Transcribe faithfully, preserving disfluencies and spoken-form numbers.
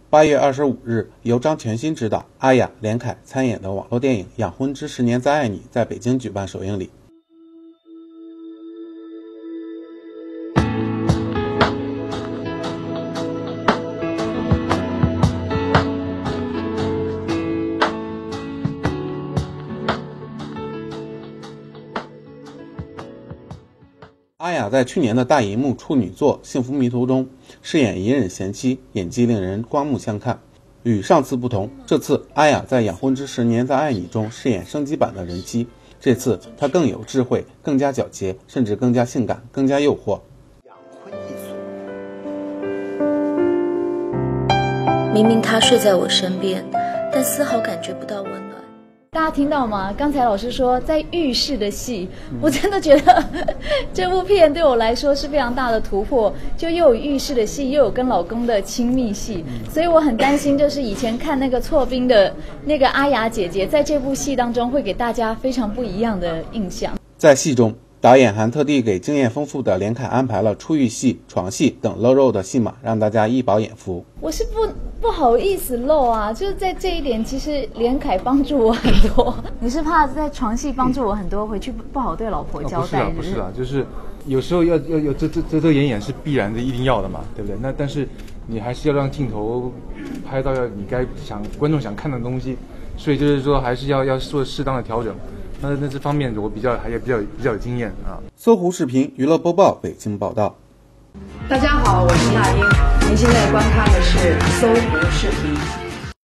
八月二十五日，由张全新执导、阿雅、连凯参演的网络电影《养婚之十年再爱你》在北京举办首映礼。阿雅在去年的大银幕处女作《幸福迷途》中饰演隐忍贤妻，演技令人刮目相看。与上次不同，这次阿雅在《养婚之十年再爱你》中饰演升级版的人妻，这次她更有智慧，更加皎洁，甚至更加性感，更加诱惑。 养婚一族， 明明他睡在我身边，但丝毫感觉不到温暖。 大家听到吗？刚才老师说在浴室的戏，我真的觉得这部片对我来说是非常大的突破，就又有浴室的戏，又有跟老公的亲密戏，所以我很担心，就是以前看那个错冰的那个阿雅姐姐，在这部戏当中会给大家非常不一样的印象。 在戏中，导演还特地给经验丰富的连凯安排了出浴戏、床戏等露肉的戏码，让大家一饱眼福。 我是不不好意思露啊，就是在这一点，其实连凯帮助我很多。你是怕在床戏帮助我很多，回去不不好对老婆交代？ 哦、不是啊，不是啊，就是有时候要要要这这这这演演是必然的，一定要的嘛，对不对？那但是你还是要让镜头拍到要你该想观众想看的东西，所以就是说还是要要做适当的调整。那那这方面我比较还也比较比较有经验啊。 搜狐视频娱乐播报北京报道。 大家好，我是那英，您现在观看的是搜狐视频。